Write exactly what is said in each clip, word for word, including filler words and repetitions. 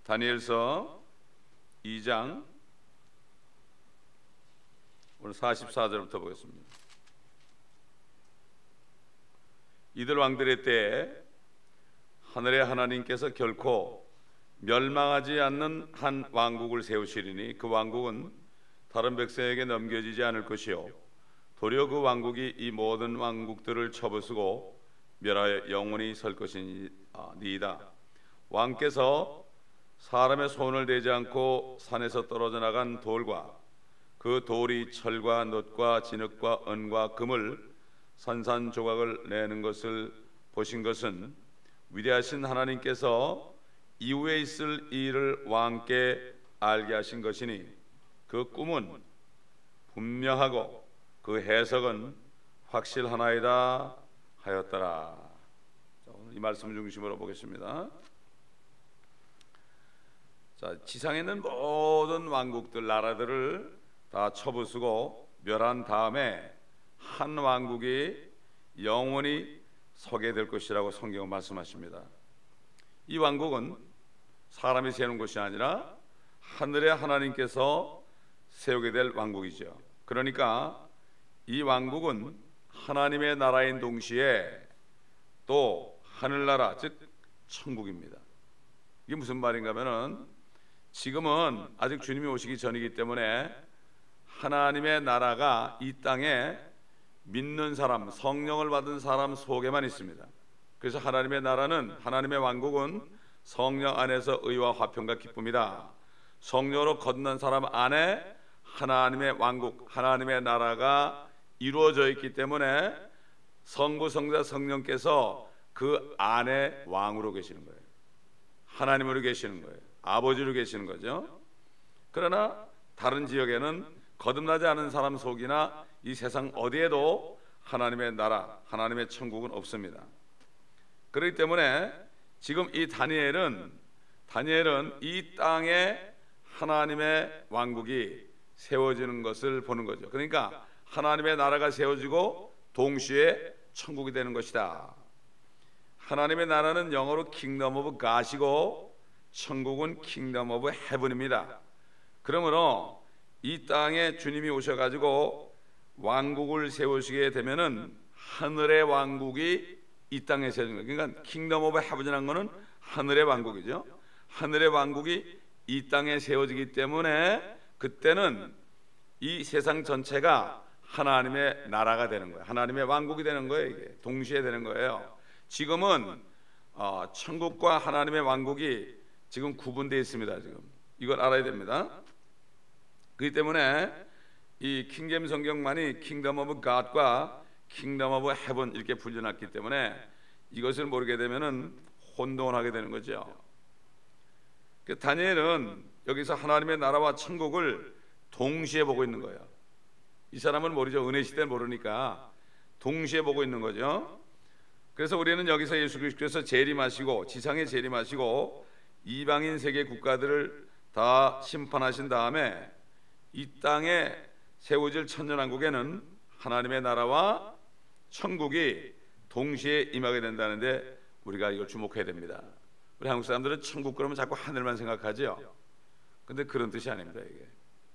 다니엘서 이 장 오늘 사십사 절부터 보겠습니다. 이들 왕들의 때에 하늘의 하나님께서 결코 멸망하지 않는 한 왕국을 세우시리니 그 왕국은 다른 백성에게 넘겨지지 않을 것이요 도리어 그 왕국이 이 모든 왕국들을 쳐부수고 멸하여 영원히 설 것이니이다. 왕께서 사람의 손을 대지 않고 산에서 떨어져 나간 돌과 그 돌이 철과 놋과 진흙과 은과 금을 산산조각을 내는 것을 보신 것은 위대하신 하나님께서 이후에 있을 일을 왕께 알게 하신 것이니 그 꿈은 분명하고 그 해석은 확실하나이다 하였더라. 자, 오늘 이 말씀 중심으로 보겠습니다. 자, 지상에 있는 모든 왕국들, 나라들을 다 쳐부수고 멸한 다음에 한 왕국이 영원히 서게 될 것이라고 성경은 말씀하십니다. 이 왕국은 사람이 세우는 것이 아니라 하늘의 하나님께서 세우게 될 왕국이죠. 그러니까 이 왕국은 하나님의 나라인 동시에 또 하늘나라, 즉 천국입니다. 이게 무슨 말인가 하면은 지금은 아직 주님이 오시기 전이기 때문에 하나님의 나라가 이 땅에 믿는 사람, 성령을 받은 사람 속에만 있습니다. 그래서 하나님의 나라는, 하나님의 왕국은 성령 안에서 의와 화평과 기쁨이다. 성령으로 거듭난 사람 안에 하나님의 왕국, 하나님의 나라가 이루어져 있기 때문에 성부, 성자, 성령께서 그 안에 왕으로 계시는 거예요. 하나님으로 계시는 거예요. 아버지로 계시는 거죠. 그러나 다른 지역에는 거듭나지 않은 사람 속이나 이 세상 어디에도 하나님의 나라, 하나님의 천국은 없습니다. 그렇기 때문에 지금 이 다니엘은 다니엘은 이 땅에 하나님의 왕국이 세워지는 것을 보는 거죠. 그러니까 하나님의 나라가 세워지고 동시에 천국이 되는 것이다. 하나님의 나라는 영어로 킹덤 오브 갓이고 천국은 킹덤 오브 헤븐입니다. 그러므로 이 땅에 주님이 오셔가지고 왕국을 세우시게 되면은 하늘의 왕국이 이 땅에 세워지는 거예요. 그러니까 킹덤 오브 헤븐이라는 것은 하늘의 왕국이죠. 하늘의 왕국이 이 땅에 세워지기 때문에 그때는 이 세상 전체가 하나님의 나라가 되는 거예요. 하나님의 왕국이 되는 거예요. 이게 동시에 되는 거예요. 지금은 어, 천국과 하나님의 왕국이 지금 구분되어 있습니다. 지금 이걸 알아야 됩니다. 그렇기 때문에 이 킹잼 성경만이 킹덤 오브 갓과 킹덤 오브 헤븐 이렇게 분려놨기 때문에 이것을 모르게 되면은 혼동을 하게 되는 거죠. 그 다니엘은 여기서 하나님의 나라와 천국을 동시에 보고 있는 거예요. 이 사람은 모르죠. 은혜 시대는 모르니까 동시에 보고 있는 거죠. 그래서 우리는 여기서 예수 그리스도께서 재림하시고 지상에 재림하시고 이방인 세계 국가들을 다 심판하신 다음에 이 땅에 세워질 천년왕국에는 하나님의 나라와 천국이 동시에 임하게 된다는데 우리가 이걸 주목해야 됩니다. 우리 한국 사람들은 천국 그러면 자꾸 하늘만 생각하죠. 근데 그런 뜻이 아닙니다. 이게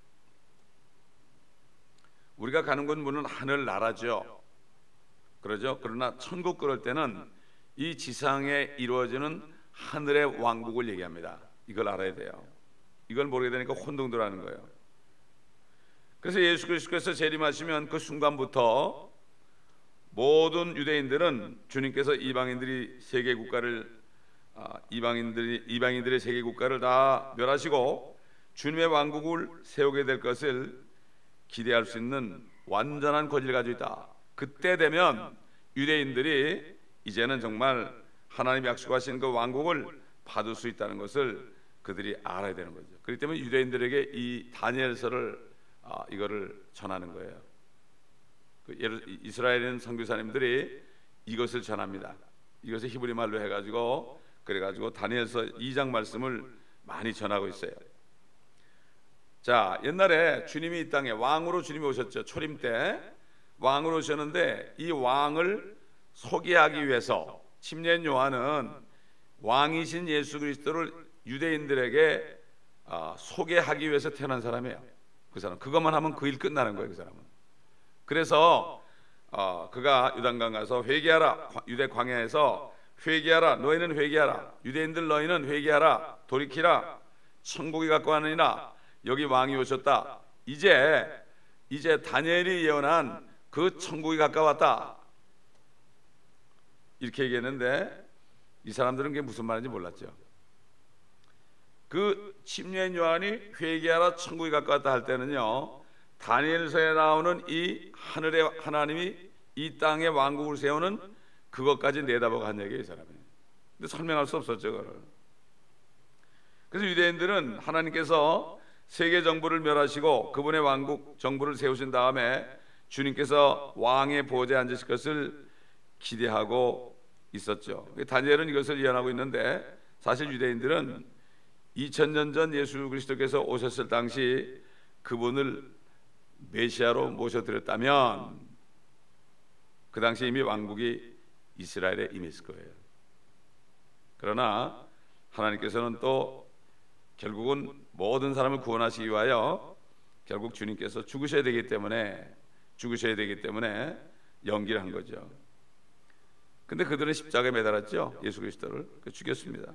우리가 가는 곳 문은 하늘나라죠. 그러죠. 그러나 천국 그럴 때는 이 지상에 이루어지는 하늘의 왕국을 얘기합니다. 이걸 알아야 돼요. 이걸 모르게 되니까 혼동들하는 거예요. 그래서 예수 그리스도께서 재림하시면 그 순간부터 모든 유대인들은 주님께서 이방인들이 세계 국가를 아, 이방인들이 이방인들의 세계 국가를 다 멸하시고 주님의 왕국을 세우게 될 것을 기대할 수 있는 완전한 권리를 가지고 있다. 그때 되면 유대인들이 이제는 정말 하나님이 약속하신 그 왕국을 받을 수 있다는 것을 그들이 알아야 되는 거죠. 그렇기 때문에 유대인들에게 이 다니엘서를 아, 이거를 전하는 거예요. 그 이스라엘인 선교사님들이 이것을 전합니다. 이것을 히브리 말로 해가지고 그래가지고 다니엘서 이 장 말씀을 많이 전하고 있어요. 자, 옛날에 주님이 이 땅에 왕으로 주님이 오셨죠. 초림 때 왕으로 오셨는데 이 왕을 소개하기 위해서 침례인 요한은 왕이신 예수 그리스도를 유대인들에게 아, 소개하기 위해서 태어난 사람이에요. 그 사람 그것만 하면 그 일 끝나는 거예요. 그 사람은. 그래서 어, 그가 요단강 가서 회개하라. 유대 광야에서 회개하라. 너희는 회개하라. 유대인들 너희는 회개하라. 돌이키라. 천국이 가까웠느니라. 여기 왕이 오셨다. 이제 이제 다니엘이 예언한 그 천국이 가까웠다. 이렇게 얘기했는데 이 사람들은 그게 무슨 말인지 몰랐죠. 그 침례인 요한이 회개하라 천국이 가까웠다 할 때는요, 다니엘서에 나오는 이 하늘의 하나님이 이 땅에 왕국을 세우는 그것까지 내다보고 한 얘기예요, 이 사람이. 근데 설명할 수 없었죠, 그걸. 그래서 유대인들은 하나님께서 세계 정부를 멸하시고 그분의 왕국 정부를 세우신 다음에 주님께서 왕의 보좌에 앉으실 것을 기대하고 있었죠. 다니엘은 이것을 예언하고 있는데, 사실 유대인들은 이천 년 전 예수 그리스도께서 오셨을 당시 그분을 메시아로 모셔드렸다면 그 당시 이미 왕국이 이스라엘에 임했을 거예요. 그러나 하나님께서는 또 결국은 모든 사람을 구원하시기 위하여 결국 주님께서 죽으셔야 되기 때문에 죽으셔야 되기 때문에 연기를 한 거죠. 근데 그들은 십자가에 매달았죠. 예수 그리스도를 죽였습니다.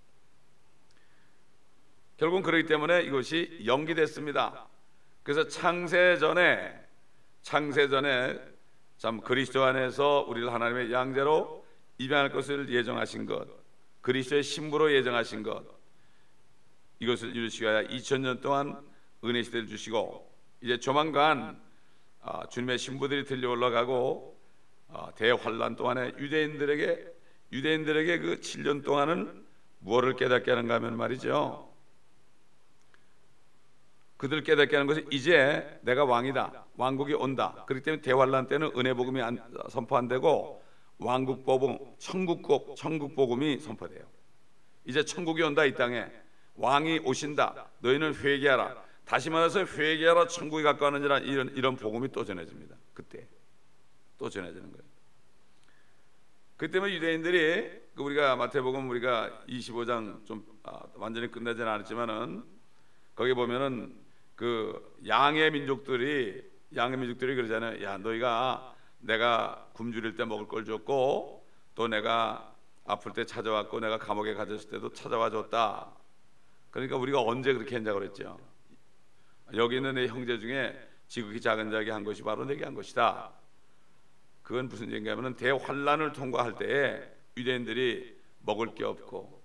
결국은 그렇기 때문에 이것이 연기됐습니다. 그래서 창세 전에 창세 전에 참 그리스도 안에서 우리를 하나님의 양자로 입양할 것을 예정하신 것, 그리스도의 신부로 예정하신 것, 이것을 이루시기 위하여 이천 년 동안 은혜 시대를 주시고, 이제 조만간 아, 주님의 신부들이 들려 올라가고 아, 대환란 동안에 유대인들에게 유대인들에게 그 칠 년 동안은 무엇을 깨닫게 하는가 하면 말이죠, 그들 깨닫게 하는 것은 이제 내가 왕이다, 왕국이 온다. 그렇기 때문에 대환란 때는 은혜 복음이 안, 선포 안 되고 왕국 복음, 천국 천국 복음이 선포돼요. 이제 천국이 온다, 이 땅에 왕이 오신다. 너희는 회개하라. 다시 말해서 회개하라, 천국이 가까웠느니라. 이런 이런 복음이 또 전해집니다. 그때 또 전해지는 거예요. 그 때문에 유대인들이, 우리가 마태복음 우리가 이십오 장 좀 아, 완전히 끝나지는 않았지만은 거기 보면은 그 양의 민족들이 양의 민족들이 그러잖아요. 야, 너희가 내가 굶주릴 때 먹을 걸 줬고 또 내가 아플 때 찾아왔고 내가 감옥에 갇혔을 때도 찾아와 줬다. 그러니까 우리가 언제 그렇게 했냐고 그랬죠. 여기 있는 내 형제 중에 지극히 작은 자에게 한 것이 바로 내게 한 것이다. 그건 무슨 얘기인가 하면 대환란을 통과할 때에 유대인들이 먹을 게 없고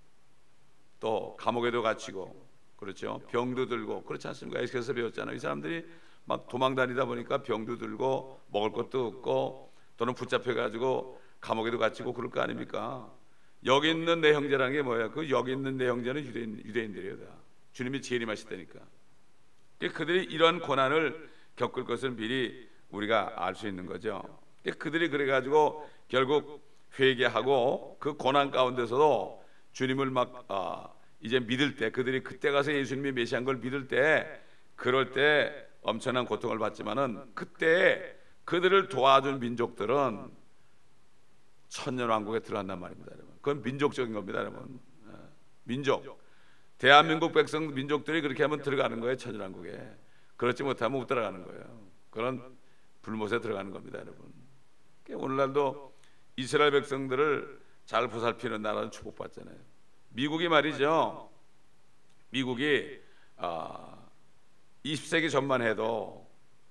또 감옥에도 갇히고, 그렇죠, 병도 들고, 그렇지 않습니까? 에스겔에서 배웠잖아요. 이 사람들이 막 도망 다니다 보니까 병도 들고 먹을 것도 없고 또는 붙잡혀 가지고 감옥에도 갇히고 그럴 거 아닙니까? 여기 있는 내 형제라는 게 뭐야? 그 여기 있는 내 형제는 유대인, 유대인들이에요. 다. 주님이 재림하시다니까. 그들이 이런 고난을 겪을 것을 미리 우리가 알 수 있는 거죠. 그들이 그래 가지고 결국 회개하고 그 고난 가운데서도 주님을 막 아, 이제 믿을 때, 그들이 그때 가서 예수님이 메시아인 걸 믿을 때, 그럴 때 엄청난 고통을 받지만은 그때 그들을 도와준 민족들은 천년 왕국에 들어간단 말입니다, 여러분. 그건 민족적인 겁니다, 여러분. 민족, 대한민국 백성 민족들이 그렇게 하면 들어가는 거예요, 천년 왕국에. 그렇지 못하면 못 들어가는 거예요. 그런 불못에 들어가는 겁니다, 여러분. 오늘날도 이스라엘 백성들을 잘 보살피는 나라는 축복받잖아요. 미국이 말이죠, 미국이 아, 이십 세기 전만 해도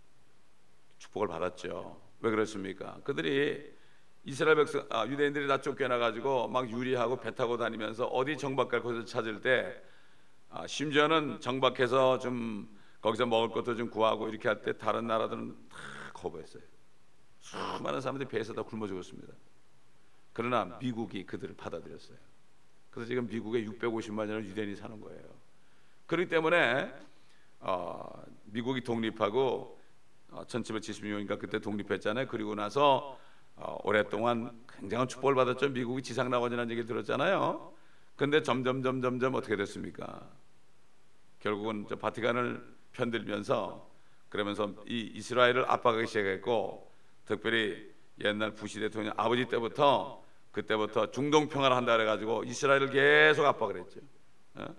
축복을 받았죠. 왜 그렇습니까? 그들이 이스라엘 백성, 아, 유대인들이 다 쫓겨나 가지고 막 유리하고 배 타고 다니면서 어디 정박할 곳을 찾을 때, 아, 심지어는 정박해서 좀 거기서 먹을 것도 좀 구하고 이렇게 할 때 다른 나라들은 다 거부했어요. 수많은 사람들이 배에서 다 굶어 죽었습니다. 그러나 미국이 그들을 받아들였어요. 그래서 지금 미국에 육백오십만이라는 유대인이 사는 거예요. 그렇기 때문에 어, 미국이 독립하고 어, 천칠백칠십육 년인가 그때 독립했잖아요. 그리고 나서 어, 오랫동안 굉장한 축복을 받았죠. 미국이 지상 낙원이라는 얘기를 들었잖아요. 근데 점점 점점 점 어떻게 됐습니까? 결국은 저 바티칸을 편들면서 그러면서 이 이스라엘을 압박하기 시작했고, 특별히 옛날 부시 대통령 아버지 때부터 그때부터 중동 평화를 한다 그래가지고 이스라엘을 계속 압박을 했죠. 어?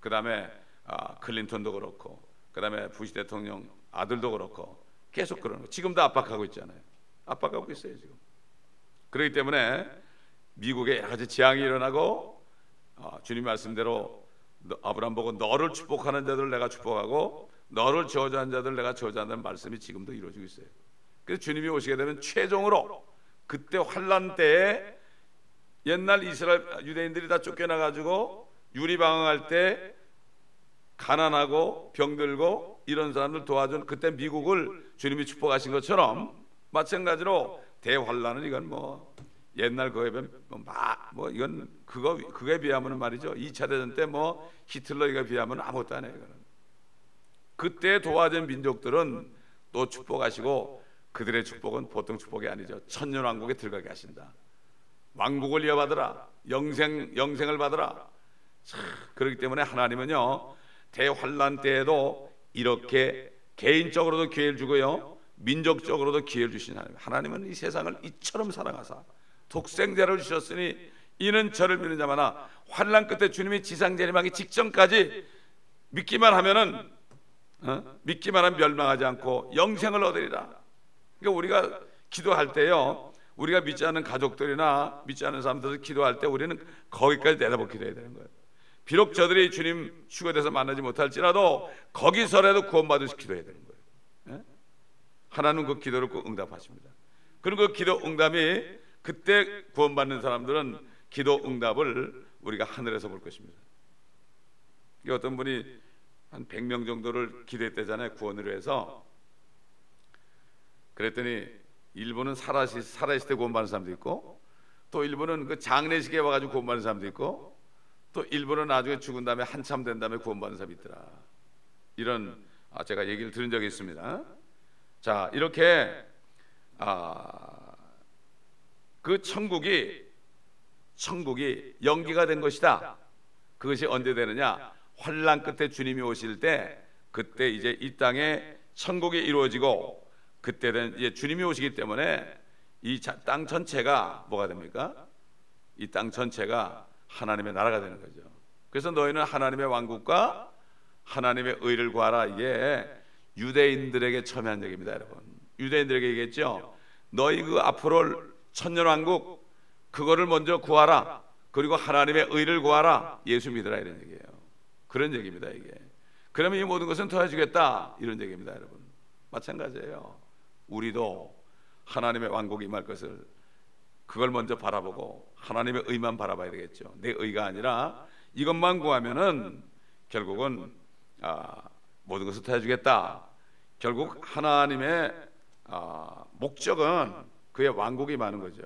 그 다음에 아, 클린턴도 그렇고, 그 다음에 부시 대통령 아들도 그렇고 계속 그러는 거. 지금도 압박하고 있잖아요. 압박하고 있어요 지금. 그렇기 때문에 미국에 여러 가지 재앙이 일어나고, 어, 주님 말씀대로 너, 아브라함 보고 너를 축복하는 자들 내가 축복하고 너를 저주하는 자들 내가 저주한다는 말씀이 지금도 이루어지고 있어요. 그래서 주님이 오시게 되면 최종으로 그때 환란 때에 옛날 이스라엘 유대인들이 다 쫓겨나가지고 유리방황할 때 가난하고 병들고 이런 사람들 도와준 그때 미국을 주님이 축복하신 것처럼, 마찬가지로 대환란은 이건 뭐 옛날 그거에 비하면 뭐, 뭐 이건 그거 그거에 비하면 말이죠. 이 차 대전 때 뭐 히틀러에 비하면 아무것도 아니에요. 이거는. 그때 도와준 민족들은 또 축복하시고 그들의 축복은 보통 축복이 아니죠. 천년 왕국에 들어가게 하신다. 왕국을 이어받으라. 영생 영생을 받으라. 참, 그렇기 때문에 하나님은요 대환란 때에도 이렇게 개인적으로도 기회를 주고요 민족적으로도 기회를 주신 하나님. 하나님은 이 세상을 이처럼 사랑하사 독생자를 주셨으니 이는 저를 믿는 자마다 환란 끝에 주님이 지상 재림하기 직전까지 믿기만 하면은 어? 믿기만 하면 멸망하지 않고 영생을 얻으리라. 그러니까 우리가 기도할 때요, 우리가 믿지 않는 가족들이나 믿지 않는 사람들 기도할 때 우리는 거기까지 내다보고 기도해야 되는 거예요. 비록 저들이 주님 휴거돼서 만나지 못할지라도 거기서라도 구원받을 수 기도해야 되는 거예요. 예? 하나님은 그 기도를 꼭 응답하십니다. 그리고 그 기도 응답이 그때 구원받는 사람들은 기도 응답을 우리가 하늘에서 볼 것입니다. 어떤 분이 한 백 명 정도를 기도했대잖아요, 구원을 위해서. 그랬더니 일부는 살아있을, 살아있을 때 구원받는 사람도 있고, 또 일부는 그 장례식에 와가지고 구원받는 사람도 있고, 또 일부는 나중에 죽은 다음에 한참 된 다음에 구원받는 사람이 있더라. 이런 아, 제가 얘기를 들은 적이 있습니다. 자, 이렇게 아, 그 천국이 천국이 연기가 된 것이다. 그것이 언제 되느냐? 환란 끝에 주님이 오실 때, 그때 이제 이 땅에 천국이 이루어지고, 그때는 이제 주님이 오시기 때문에 이 땅 전체가 뭐가 됩니까? 이 땅 전체가 하나님의 나라가 되는 거죠. 그래서 너희는 하나님의 왕국과 하나님의 의를 구하라. 이게 유대인들에게 첨예한 얘기입니다, 여러분. 유대인들에게 얘기했죠. 너희 그 앞으로 천년 왕국 그거를 먼저 구하라. 그리고 하나님의 의를 구하라. 예수 믿으라, 이런 얘기예요. 그런 얘기입니다, 이게. 그러면 이 모든 것은 더해주겠다, 이런 얘기입니다, 여러분. 마찬가지예요. 우리도 하나님의 왕국이 임할 것을 그걸 먼저 바라보고 하나님의 의만 바라봐야 되겠죠. 내 의가 아니라 이것만 구하면은 결국은 아, 모든 것을 더해주겠다. 결국 하나님의 아, 목적은 그의 왕국이 임하는 거죠.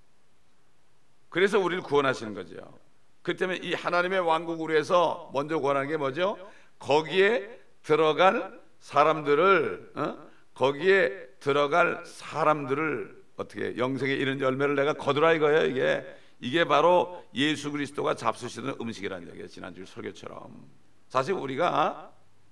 그래서 우리를 구원하시는 거죠. 그렇기 때문에 이 하나님의 왕국을 위해서 먼저 구하는 게 뭐죠? 거기에 들어갈 사람들을 어? 거기에 들어갈 사람들을 어떻게 영생에 이른 열매를 내가 거두라, 이거예요. 이게 이게 바로 예수 그리스도가 잡수시던 음식이라는 얘기예요. 지난주 설교처럼. 사실 우리가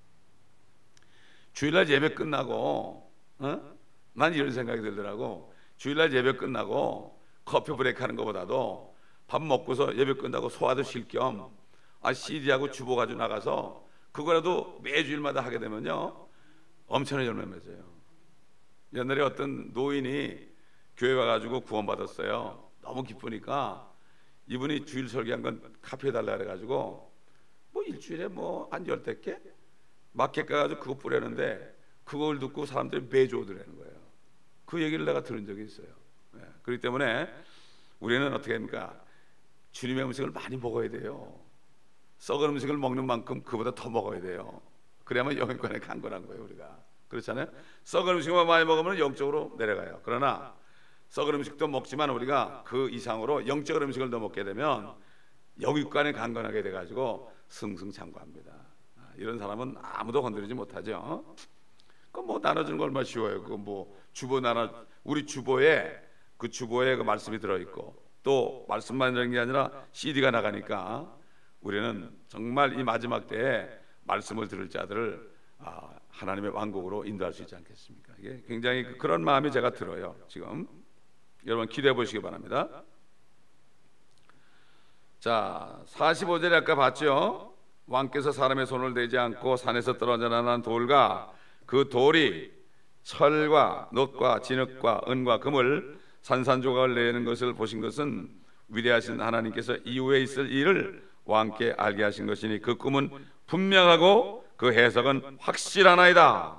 주일날 예배 끝나고 어? 난 이런 생각이 들더라고. 주일날 예배 끝나고 커피 브레이크 하는 것보다도 밥 먹고서 예배 끝나고 소화도 쉴 겸 아, 씨디하고 주보 가지고 나가서 그거라도 매주일마다 하게 되면요 엄청나게 열매 맺어요. 옛날에 어떤 노인이 교회 와가지고 구원받았어요. 너무 기쁘니까 이분이 주일 설교한 건 카피해달라 그래가지고 뭐 일주일에 뭐 한 열댓 개 마켓 가가지고 그거 뿌렸는데 그걸 듣고 사람들이 매주 오더라는 거예요. 그 얘기를 내가 들은 적이 있어요. 네. 그렇기 때문에 우리는 어떻게 합니까? 주님의 음식을 많이 먹어야 돼요. 썩은 음식을 먹는 만큼 그보다 더 먹어야 돼요. 그래야만 영혼권에 간 거란 거예요, 우리가. 그렇잖아요. 썩은 음식만 많이 먹으면 영적으로 내려가요. 그러나 썩은 음식도 먹지만 우리가 그 이상으로 영적 음식을 더 먹게 되면 영육간에 강건하게 돼가지고 승승장구합니다. 이런 사람은 아무도 건드리지 못하죠. 그 뭐 나눠주는 거 얼마나 쉬워요. 그 뭐 주보 나눠, 우리 주보에 그 주보에 그 말씀이 들어 있고 또 말씀만 있는 게 아니라 씨디가 나가니까 우리는 정말 이 마지막 때에 말씀을 들을 자들을 아, 하나님의 왕국으로 인도할 수 있지 않겠습니까? 이게 굉장히 그런 마음이 제가 들어요. 지금 여러분 기대해 보시기 바랍니다. 자, 사십오 절에 아까 봤죠? 왕께서 사람의 손을 대지 않고 산에서 떨어져 난 돌과 그 돌이 철과 놋과 진흙과 은과 금을 산산조각을 내는 것을 보신 것은 위대하신 하나님께서 이후에 있을 일을 왕께 알게 하신 것이니 그 꿈은 분명하고 그 해석은 확실하나이다.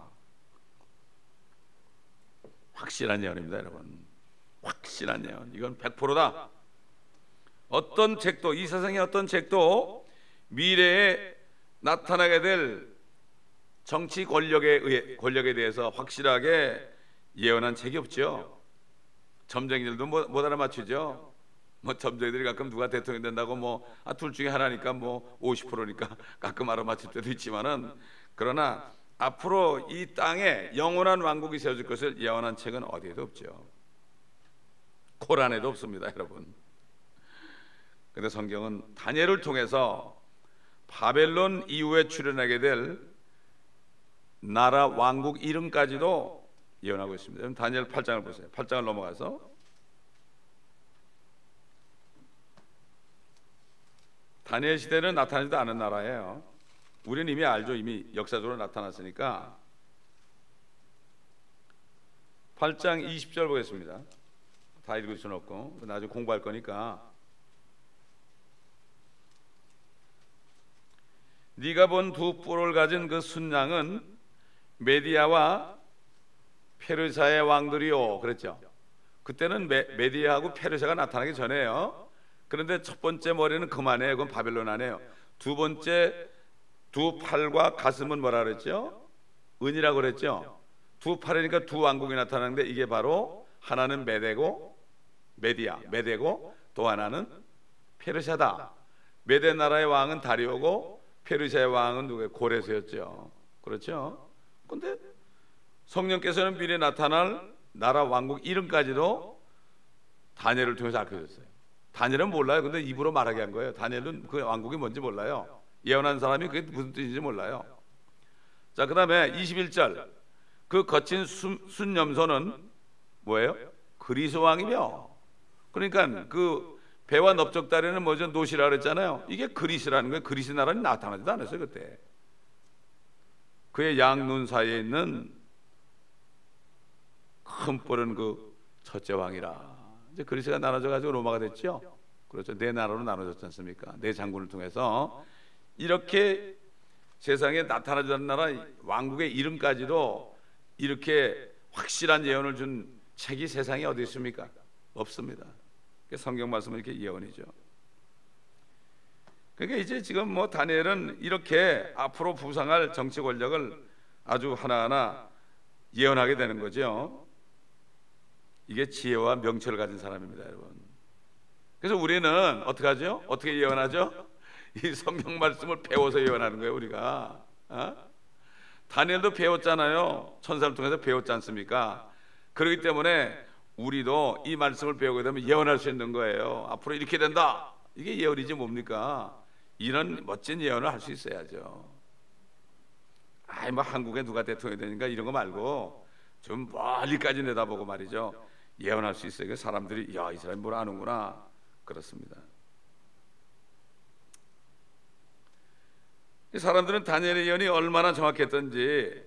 확실한 예언입니다, 여러분. 확실한 예언. 이건 백 퍼센트다. 어떤 책도, 이 세상의 어떤 책도 미래에 나타나게 될 정치 권력에 의해, 권력에 대해서 확실하게 예언한 책이 없죠. 점쟁이들도 못, 못 알아맞추죠. 뭐 점쟁이들이 가끔 누가 대통령 된다고 뭐 아, 둘 중에 하나니까 뭐 오십 퍼센트니까 가끔 알아맞힐 때도 있지만은, 그러나 앞으로 이 땅에 영원한 왕국이 세워질 것을 예언한 책은 어디에도 없죠. 코란에도 없습니다, 여러분. 근데 성경은 다니엘을 통해서 바벨론 이후에 출현하게 될 나라 왕국 이름까지도 예언하고 있습니다. 다니엘 팔 장을 보세요. 팔 장을 넘어가서 다니엘 시대는 나타나지도 않은 나라예요. 우리는 이미 알죠. 이미 역사적으로 나타났으니까. 팔 장 이십 절 보겠습니다. 다 읽을 수는 없고 나중에 공부할 거니까. 네가 본 두 뿔을 가진 그 순양은 메디아와 페르시아의 왕들이요, 그랬죠. 그때는 메, 메디아하고 페르시아가 나타나기 전에요. 그런데 첫 번째 머리는 그만해요. 그건 바벨론 안에요. 두 번째 두 팔과 가슴은 뭐라 그랬죠? 은이라고 그랬죠. 두 팔이니까 두 왕국이 나타나는데 이게 바로 하나는 메데고 메디아 메데고 또 하나는 페르시아다. 메데 나라의 왕은 다리오고 페르시아의 왕은 누구예요? 고레스였죠. 그렇죠? 근데 성령께서는 미래에 나타날 나라 왕국 이름까지도 다니엘을 통해서 알려줬어요. 다니엘은 몰라요. 근데 입으로 말하게 한 거예요. 다니엘은 그 왕국이 뭔지 몰라요. 예언한 사람이 그게 무슨 뜻인지 몰라요. 자, 그 다음에 이십일 절. 그 거친 순, 순염소는 뭐예요? 그리스 왕이며. 그러니까 그 배와 넓적다리는 뭐죠? 노시라 그랬잖아요. 이게 그리스라는 거예요. 그리스 나라는 나타나지도 않았어요, 그때. 그의 양눈 사이에 있는 큰 뿔은 그 첫째 왕이라. 이제 그리스가 나눠져 가지고 로마가 됐죠. 그렇죠. 네 나라로 나눠졌지 않습니까? 네 장군을 통해서. 이렇게 세상에 나타나지 않는 나라 왕국의 이름까지도 이렇게 확실한 예언을 준 책이 세상에 어디 있습니까? 없습니다. 성경 말씀은 이렇게 예언이죠. 그러니까 이제 지금 뭐 다니엘은 이렇게 앞으로 부상할 정치 권력을 아주 하나하나 예언하게 되는 거죠. 이게 지혜와 명철을 가진 사람입니다, 여러분. 그래서 우리는 어떻게 하죠? 어떻게 예언하죠? 이 성경 말씀을 배워서 예언하는 거예요, 우리가. 어? 다니엘도 배웠잖아요. 천사를 통해서 배웠지 않습니까? 그렇기 때문에 우리도 이 말씀을 배우게 되면 예언할 수 있는 거예요. 앞으로 이렇게 된다. 이게 예언이지 뭡니까? 이런 멋진 예언을 할 수 있어야죠. 아이 뭐 한국에 누가 대통령이 되니까 이런 거 말고 좀 멀리까지 내다보고 말이죠. 예언할 수 있어요. 사람들이 야, 이 사람이 뭘 아는구나. 그렇습니다. 사람들은 다니엘의 예언이 얼마나 정확했던지,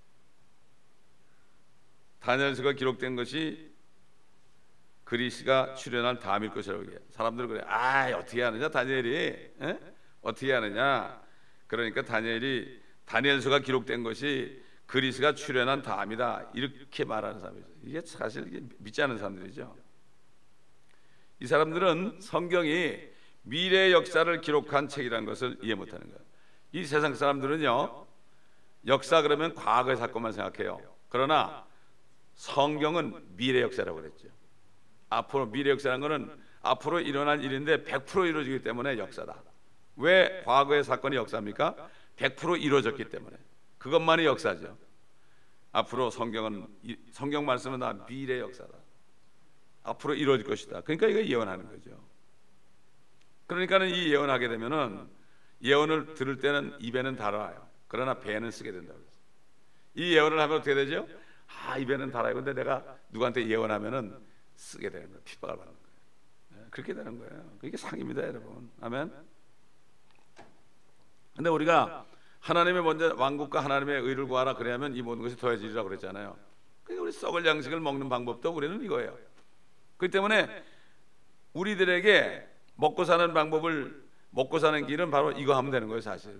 다니엘서가 기록된 것이 그리스가 출현할 다음일 것이라고 해요. 사람들은 그래. 아, 어떻게 하느냐 다니엘이? 에? 어떻게 하느냐? 그러니까 다니엘이 다니엘서가 기록된 것이 그리스가 출현한 다음이다. 이렇게 말하는 사람이죠. 이게 사실 이게 믿지 않는 사람들이죠. 이 사람들은 성경이 미래의 역사를 기록한 책이라는 것을 이해 못하는 거예요. 이 세상 사람들은요, 역사 그러면 과거의 사건만 생각해요. 그러나 성경은 미래 역사라고 그랬죠. 앞으로 미래 역사라는 것은 앞으로 일어날 일인데 백 퍼센트 이루어지기 때문에 역사다. 왜 과거의 사건이 역사입니까? 백 퍼센트 이루어졌기 때문에. 그것만이 역사죠. 앞으로 성경은, 성경 말씀은 다 미래 역사다. 앞으로 이루어질 것이다. 그러니까 이거 예언하는 거죠. 그러니까는 이 예언하게 되면은 예언을 들을 때는 입에는 달아요. 그러나 배는 쓰게 된다고 그랬어요. 이 예언을 하면 어떻게 되죠? 아, 입에는 달아요. 근데 내가 누구한테 예언하면은 쓰게 되는 거예요. 핍박을 받는 거예요. 그렇게 되는 거예요. 이게 상입니다, 여러분. 아멘. 근데 우리가 하나님의 먼저 왕국과 하나님의 의를 구하라 그래야면 이 모든 것이 더해지리라고 그랬잖아요. 그러니까 우리 썩을 양식을 먹는 방법도 우리는 이거예요. 그렇기 때문에 우리들에게 먹고 사는 방법을, 먹고 사는 길은 바로 이거 하면 되는 거예요. 사실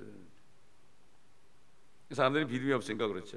사람들이 믿음이 없으니까 그렇죠.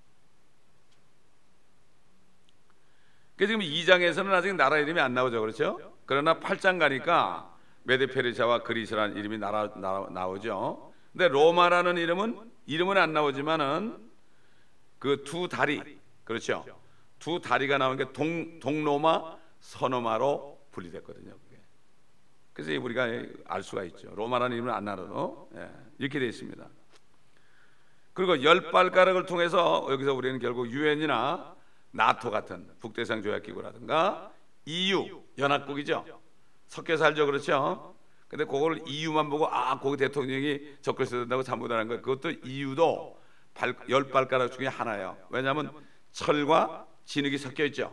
그래서 지금 이 장에서는 아직 나라 이름이 안 나오죠, 그렇죠? 그러나 팔 장 가니까 메데 페르시아와 그리스라는 이름이 나라, 나, 나오죠. 근데 로마라는 이름은 이름은 안 나오지만은 그 두 다리, 그렇죠? 두 다리가 나온 게 동, 동로마, 서로마로 분리됐거든요. 그게. 그래서 우리가 알 수가 있죠. 로마라는 이름은 안 나와도 예, 이렇게 되어 있습니다. 그리고 열 발가락을 통해서 여기서 우리는 결국 유엔이나 나토 같은 북대서양 조약기구라든가 이유 연합국이죠. 섞여 살죠, 그렇죠? 근데 그걸 이유만 보고 아 거기 대통령이 적글 써야 된다고 잘못하는 거예요. 그것도 이유도 발, 열 발가락 중에 하나예요. 왜냐하면 철과 진흙이 섞여 있죠.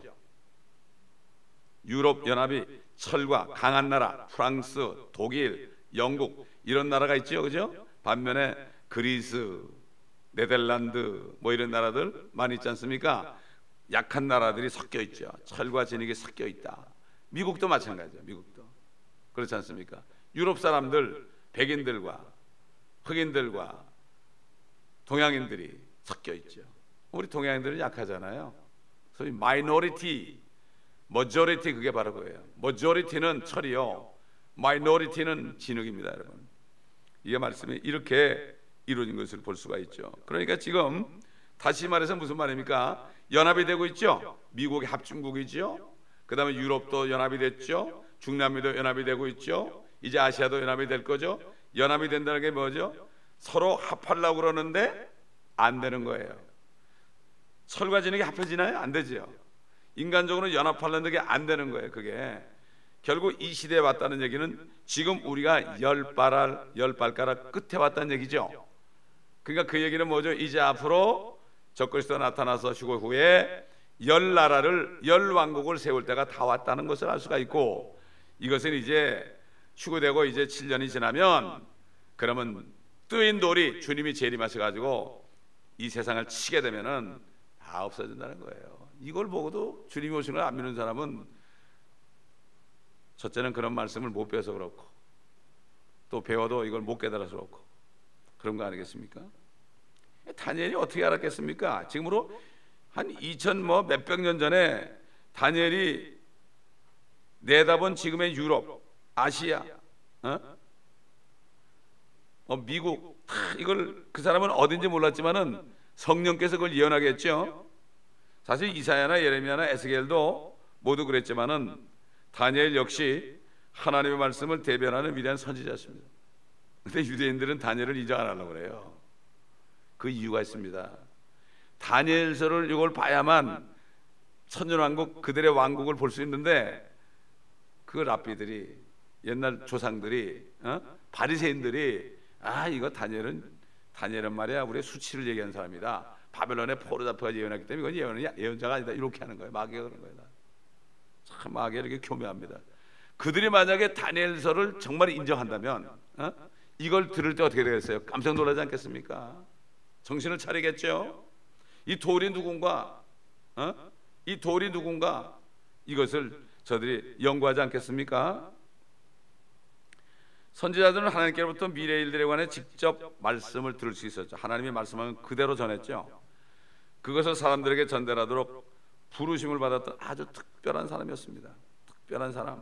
유럽 연합이 철과 강한 나라 프랑스, 독일, 영국 이런 나라가 있죠, 그죠? 반면에 그리스, 네덜란드 뭐 이런 나라들 많이 있지 않습니까? 약한 나라들이 섞여 있죠. 철과 진흙이 섞여 있다. 미국도 마찬가지죠. 미국도 그렇지 않습니까? 유럽 사람들, 백인들과 흑인들과 동양인들이 섞여 있죠. 우리 동양인들은 약하잖아요. 소위 마이너리티, 머저리티 그게 바로 그거예요. 머저리티는 철이요, 마이너리티는 진흙입니다, 여러분. 이게 말씀이 이렇게 이루어진 것을 볼 수가 있죠. 그러니까 지금 다시 말해서 무슨 말입니까? 연합이 되고 있죠. 미국이 합중국이죠. 그 다음에 유럽도 연합이 됐죠. 중남미도 연합이 되고 있죠. 이제 아시아도 연합이 될 거죠. 연합이 된다는 게 뭐죠? 서로 합하려고 그러는데 안 되는 거예요. 철과 진흙이 합해지나요? 안 되죠. 인간적으로 연합하려는 게 안 되는 거예요. 그게 결국 이 시대에 왔다는 얘기는 지금 우리가 열 발알, 열 발가락 끝에 왔다는 얘기죠. 그러니까 그 얘기는 뭐죠? 이제 앞으로 적그리스도가 나타나서 휴거 후에 열 나라를, 열 왕국을 세울 때가 다 왔다는 것을 알 수가 있고, 이것은 이제 휴거되고 이제 칠 년이 지나면 그러면 뜨인 돌이 주님이 재림하셔가지고 이 세상을 치게 되면은 다 없어진다는 거예요. 이걸 보고도 주님이 오시는 걸 안 믿는 사람은 첫째는 그런 말씀을 못 배워서 그렇고, 또 배워도 이걸 못 깨달아서 그렇고 그런 거 아니겠습니까? 다니엘이 어떻게 알았겠습니까? 지금으로 한 이천 뭐 몇백 년 전에 다니엘이 내다본 지금의 유럽, 아시아, 어? 어, 미국, 다 이걸 그 사람은 어딘지 몰랐지만은 성령께서 그걸 예언하게 했죠. 사실 이사야나 예레미야나 에스겔도 모두 그랬지만은 다니엘 역시 하나님의 말씀을 대변하는 위대한 선지자였습니다. 그런데 유대인들은 다니엘을 인정 안 하려고 그래요. 그 이유가 있습니다. 다니엘서를 이걸 봐야만 천년왕국, 그들의 왕국을 볼 수 있는데 그 랍비들이, 옛날 조상들이, 어? 바리새인들이 아 이거 다니엘은 다니엘은 말이야 우리의 수치를 얘기하는 사람이다. 바벨론의 포로잡혀가 예언했기 때문에 이건 예언이 예언자가 아니다. 이렇게 하는 거예요. 마귀가 그런 거예요. 참 마귀가 이렇게 교묘합니다. 그들이 만약에 다니엘서를 정말 인정한다면 어? 이걸 들을 때 어떻게 되겠어요? 깜짝 놀라지 않겠습니까? 정신을 차리겠죠. 이 돌이 누군가, 어? 이 돌이 누군가, 이것을 저들이 연구하지 않겠습니까? 선지자들은 하나님께로부터 미래 일들에 관해 직접 말씀을 들을 수 있었죠. 하나님이 말씀하면 그대로 전했죠. 그것을 사람들에게 전달하도록 부르심을 받았던 아주 특별한 사람이었습니다. 특별한 사람.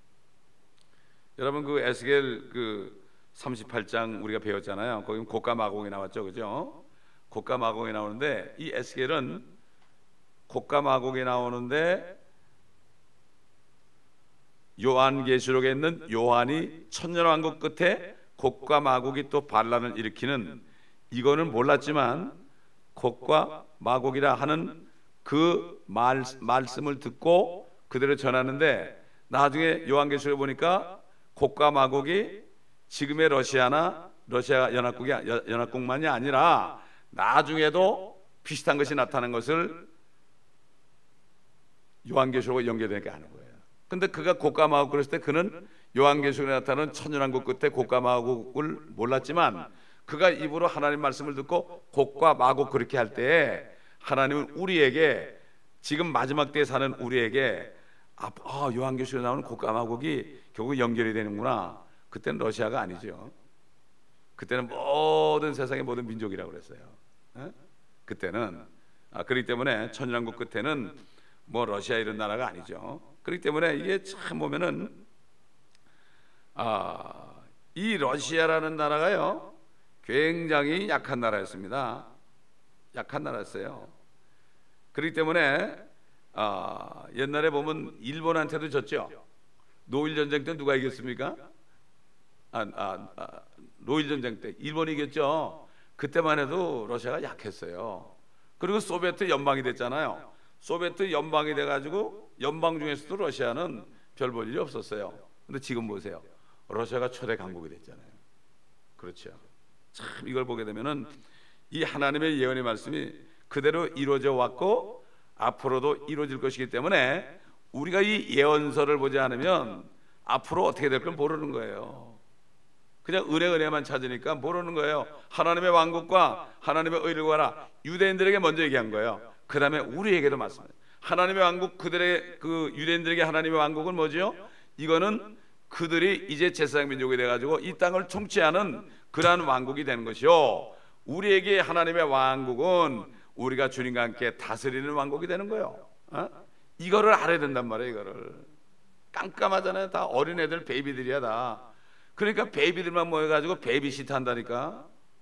여러분 그 에스겔 그 삼십팔 장 우리가 배웠잖아요. 거기 곡과 마곡이 나왔죠, 그죠? 곡과 마곡이 나오는데 이 에스겔은 곡과 마곡이 나오는데 요한계시록에 있는 요한이 천년왕국 끝에 곡과 마곡이 또 반란을 일으키는, 이거는 몰랐지만 곡과 마곡이라 하는 그 말, 말씀을 듣고 그대로 전하는데, 나중에 요한계시록에 보니까 곡과 마곡이 지금의 러시아나 러시아 연합국이 연합국만이 아니라 나중에도 비슷한 것이 나타나는 것을 요한계시록에 연결되게 하는 거예요. 근데 그가 곡과 마곡 그랬을 때 그는 요한계시록에 나타나는 천년왕국 끝에 곡과 마곡을 몰랐지만 그가 입으로 하나님 말씀을 듣고 곡과 마곡 그렇게 할 때 하나님은 우리에게 지금 마지막 때에 사는 우리에게 아, 아 요한계시록에 나오는 곡과 마곡이 결국 연결이 되는구나. 그때는 러시아가 아니죠. 그때는 모든 세상의 모든 민족이라고 그랬어요. 에? 그때는 아, 그렇기 때문에 천년왕국 끝에는 뭐 러시아 이런 나라가 아니죠. 그렇기 때문에 이게 참 보면은 아, 이 러시아라는 나라가요 굉장히 약한 나라였습니다. 약한 나라였어요. 그렇기 때문에 아, 옛날에 보면 일본한테도 졌죠. 노일 전쟁 때 누가 이겼습니까? 아, 아, 아, 노일 전쟁 때 일본이 이겼죠. 그때만 해도 러시아가 약했어요. 그리고 소비에트 연방이 됐잖아요. 소비에트 연방이 돼가지고 연방 중에서도 러시아는 별 볼 일이 없었어요. 근데 지금 보세요. 러시아가 초대 강국이 됐잖아요. 그렇죠. 참 이걸 보게 되면은 이 하나님의 예언의 말씀이 그대로 이루어져 왔고 앞으로도 이루어질 것이기 때문에 우리가 이 예언서를 보지 않으면 앞으로 어떻게 될 걸 모르는 거예요. 그냥 은혜 은혜만 찾으니까 모르는 거예요. 하나님의 왕국과 하나님의 의를 구하라. 유대인들에게 먼저 얘기한 거예요. 그 다음에 우리에게도 말씀해요. 하나님의 왕국, 그들의 그 유대인들에게 하나님의 왕국은 뭐지요? 이거는 그들이 이제 제사장 민족이 돼가지고 이 땅을 통치하는 그러한 왕국이 되는 것이요. 우리에게 하나님의 왕국은 우리가 주님과 함께 다스리는 왕국이 되는 거예요. 어? 이거를 알아야 된단 말이에요. 이거를 깜깜하잖아요. 다 어린애들 베이비들이야 다. 그러니까 베이비들만 모여가지고 베이비시트 한다니까.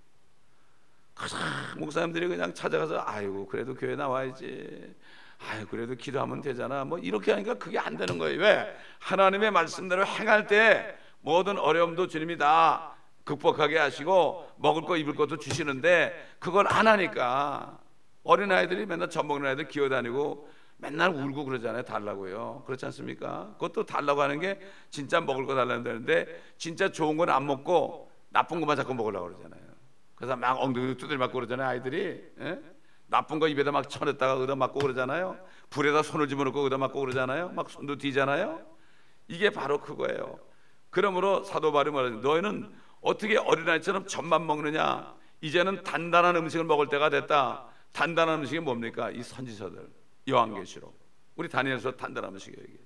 목사님들이 그냥 찾아가서 아이고 그래도 교회 나와야지, 아유 그래도 기도하면 되잖아, 뭐 이렇게 하니까 그게 안 되는 거예요. 왜? 하나님의 말씀대로 행할 때 모든 어려움도 주님이 다 극복하게 하시고 먹을 거 입을 것도 주시는데 그걸 안 하니까 어린아이들이 맨날 젖 먹는 아이들 기어다니고 맨날 울고 그러잖아요. 달라고요. 그렇지 않습니까? 그것도 달라고 하는 게 진짜 먹을 거 달라는 데는데 진짜 좋은 건 안 먹고 나쁜 것만 자꾸 먹으려고 그러잖아요. 그래서 막 엉덩이 두드려 맞고 그러잖아요. 아이들이 에? 나쁜 거 입에다 막 쳐냈다가 얻어 맞고 그러잖아요. 불에다 손을 집어넣고 얻어 맞고 그러잖아요. 막 손도 뒤잖아요. 이게 바로 그거예요. 그러므로 사도 바울이 말하죠. 너희는 어떻게 어린아이처럼 젖만 먹느냐? 이제는 단단한 음식을 먹을 때가 됐다. 단단한 음식이 뭡니까? 이 선지서들, 요한계시록, 우리 다니엘서 단단한 음식이에요. 이게.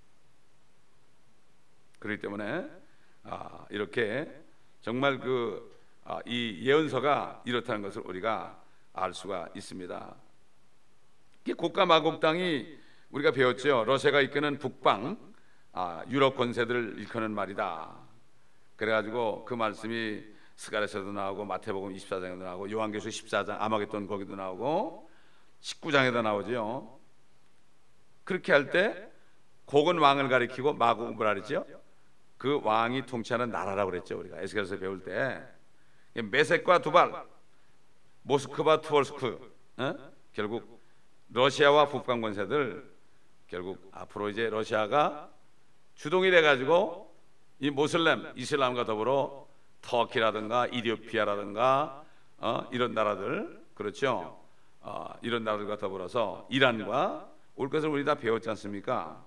그렇기 때문에 아, 이렇게 정말 그 아, 이 예언서가 이렇다는 것을 우리가 알 수가 있습니다. 이게 고가 마곡 땅이 우리가 배웠죠. 러시아가 이끄는 북방 아, 유럽 권세들을 일컫는 말이다. 그래가지고 그 말씀이 스가랴서도 나오고 마태복음 이십사 장에도 나오고 요한계시록 십사 장 아마겟돈 거기도 나오고 십구 장에도 나오죠. 그렇게 할 때 곡은 왕을 가리키고 마곡은 뭐라 그랬죠? 그 왕이 통치하는 나라라고 그랬죠. 우리가 에스겔서 배울 때 메섹과 두발, 모스크바, 투월스크, 어? 결국 러시아와 북방 권세들 결국 앞으로 이제 러시아가 주동이 돼가지고 이 모슬렘, 이슬람과 더불어 터키라든가 이디오피아라든가 어? 이런 나라들, 그렇죠? 어, 이런 나라들과 더불어서 이란과 올 것을 우리 다 배웠지 않습니까?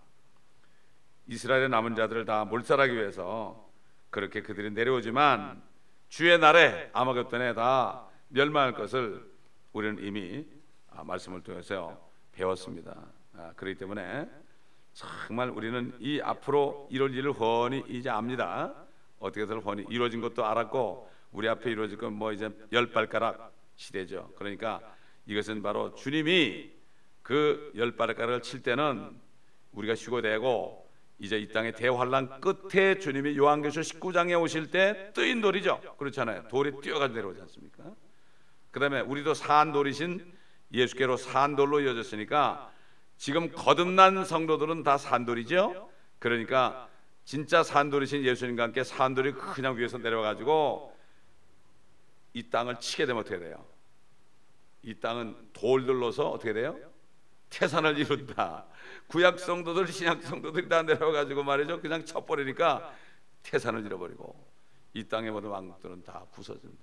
이스라엘의 남은 자들을 다 몰살하기 위해서 그렇게 그들이 내려오지만 주의 날에 아마겟돈에 다 멸망할 것을 우리는 이미 말씀을 통해서 배웠습니다. 그렇기 때문에 정말 우리는 이 앞으로 이룰 일을 훤히 이제 압니다. 어떻게든 훤히 이루어진 것도 알았고 우리 앞에 이루어질 건 뭐 이제 열 발가락 시대죠. 그러니까 이것은 바로 주님이 그 열 발가락을 칠 때는 우리가 쉬고 되고 이제 이 땅의 대환란 끝에 주님이 요한계시록 십구 장에 오실 때 뜨인 돌이죠. 그렇잖아요. 돌이 뛰어가지고 내려오지 않습니까? 그 다음에 우리도 산돌이신 예수께로 산돌로 이어졌으니까 지금 거듭난 성도들은 다 산돌이죠. 그러니까 진짜 산돌이신 예수님과 함께 산돌이 그냥 위에서 내려와가지고 이 땅을 치게 되면 어떻게 돼요? 이 땅은 돌들로서 어떻게 돼요? 태산을 이룬다. 구약 성도들, 신약 성도들이 다 내려와가지고 말이죠. 그냥 쳐버리니까 태산을 잃어버리고 이 땅의 모든 왕국들은 다 부서진다.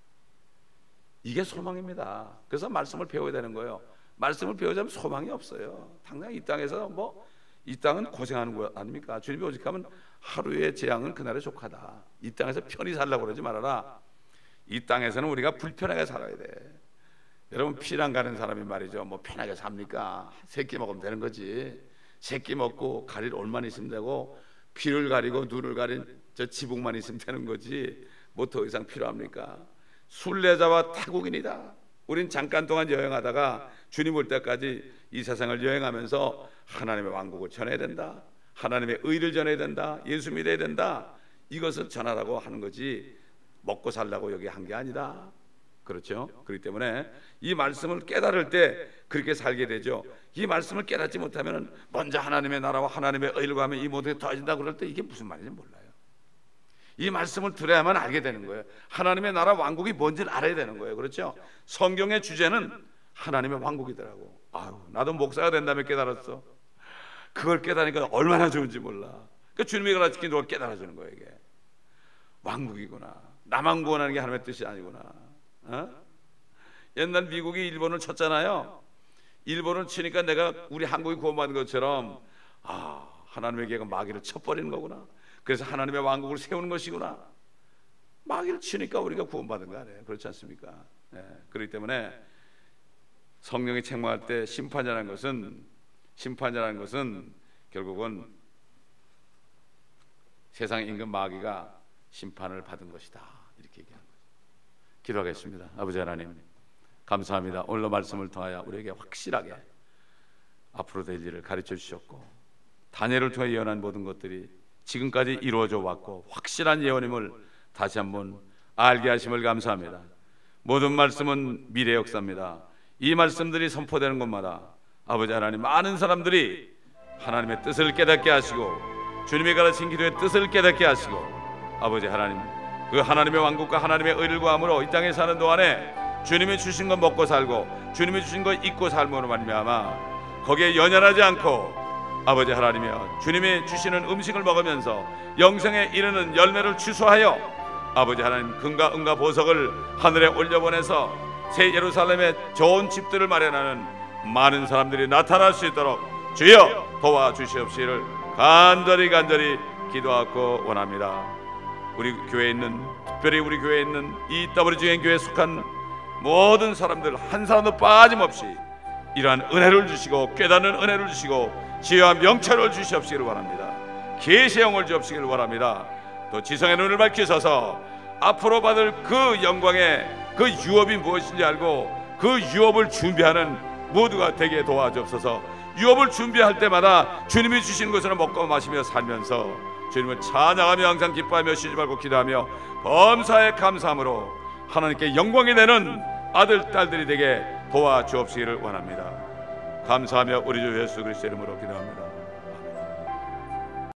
이게 소망입니다. 그래서 말씀을 배워야 되는 거예요. 말씀을 배우자면 소망이 없어요. 당장 이 땅에서 뭐 이 땅은 고생하는 거 아닙니까? 주님이 오직 하면 하루의 재앙은 그날의 족하다. 이 땅에서 편히 살라고 그러지 말아라. 이 땅에서는 우리가 불편하게 살아야 돼. 여러분, 피난 가는 사람이 말이죠, 뭐 편하게 삽니까? 세끼 먹으면 되는 거지. 세끼 먹고 가릴 옷만 있으면 되고, 피를 가리고 눈을 가린 저 지붕만 있으면 되는 거지. 뭐 더 이상 필요합니까? 순례자와 타국인이다. 우린 잠깐 동안 여행하다가 주님 올 때까지 이 세상을 여행하면서 하나님의 왕국을 전해야 된다, 하나님의 의를 전해야 된다, 예수 믿어야 된다, 이것을 전하라고 하는 거지 먹고 살라고 여기 한 게 아니다. 그렇죠? 그렇기 때문에 이 말씀을 깨달을 때 그렇게 살게 되죠. 이 말씀을 깨닫지 못하면 먼저 하나님의 나라와 하나님의 의를 구하면 이 모든 게 더해진다 그럴 때 이게 무슨 말인지 몰라요. 이 말씀을 들어야만 알게 되는 거예요. 하나님의 나라 왕국이 뭔지를 알아야 되는 거예요. 그렇죠? 성경의 주제는 하나님의 왕국이더라고. 아유, 나도 목사가 된다며 깨달았어. 그걸 깨달으니까 얼마나 좋은지 몰라. 그러니까 주님이 가르치킨 걸 깨달아주는 거예요. 이게 왕국이구나. 나만 구원하는 게 하나님의 뜻이 아니구나. 어? 옛날 미국이 일본을 쳤잖아요. 일본을 치니까 내가 우리 한국이 구원받은 것처럼, 아, 하나님의 계획은 마귀를 쳐버리는 거구나. 그래서 하나님의 왕국을 세우는 것이구나. 마귀를 치니까 우리가 구원받은 거 아니에요. 그렇지 않습니까? 네. 그렇기 때문에 성령이 책망할 때 심판이라는 것은 심판이라는 것은 결국은 세상 임금 마귀가 심판을 받은 것이다, 이렇게 얘기하는 거죠. 기도하겠습니다. 아버지 하나님, 감사합니다. 오늘 말씀을 통하여 우리에게 확실하게 앞으로 될 일을 가르쳐 주셨고, 다니엘을 통해 예언한 모든 것들이 지금까지 이루어져 왔고 확실한 예언임을 다시 한번 알게 하심을 감사합니다. 모든 말씀은 미래 역사입니다. 이 말씀들이 선포되는 곳마다 아버지 하나님, 많은 사람들이 하나님의 뜻을 깨닫게 하시고 주님이 가르친 기도의 뜻을 깨닫게 하시고, 아버지 하나님, 그 하나님의 왕국과 하나님의 의를 구함으로 이 땅에 사는 동안에 주님이 주신 것 먹고 살고 주님이 주신 것 잊고 삶으로 말미암아 거기에 연연하지 않고 아버지 하나님이여, 주님이 주시는 음식을 먹으면서 영생에 이르는 열매를 취소하여 아버지 하나님, 금과 은과 보석을 하늘에 올려보내서 새 예루살렘의 좋은 집들을 마련하는 많은 사람들이 나타날 수 있도록 주여 도와주시옵시기를 간절히 간절히 기도하고 원합니다. 우리 교회에 있는, 특별히 우리 교회에 있는 이 더블유지엔 교회에 속한 모든 사람들 한 사람도 빠짐없이 이러한 은혜를 주시고 깨닫는 은혜를 주시고 지혜와 명철을 주시옵시기를 원합니다. 계시의 영을 주옵시기를 원합니다. 또 지성의 눈을 밝히셔서 앞으로 받을 그 영광의 그 유업이 무엇인지 알고 그 유업을 준비하는 모두가 되게 도와주옵소서. 유업을 준비할 때마다 주님이 주신 것을 먹고 마시며 살면서 주님을 찬양하며 항상 기뻐하며 쉬지 말고 기도하며 범사에 감사함으로 하나님께 영광이 되는 아들 딸들이 되게 도와주옵시기를 원합니다. 감사하며 우리 주 예수 그리스도의 이름으로 기도합니다.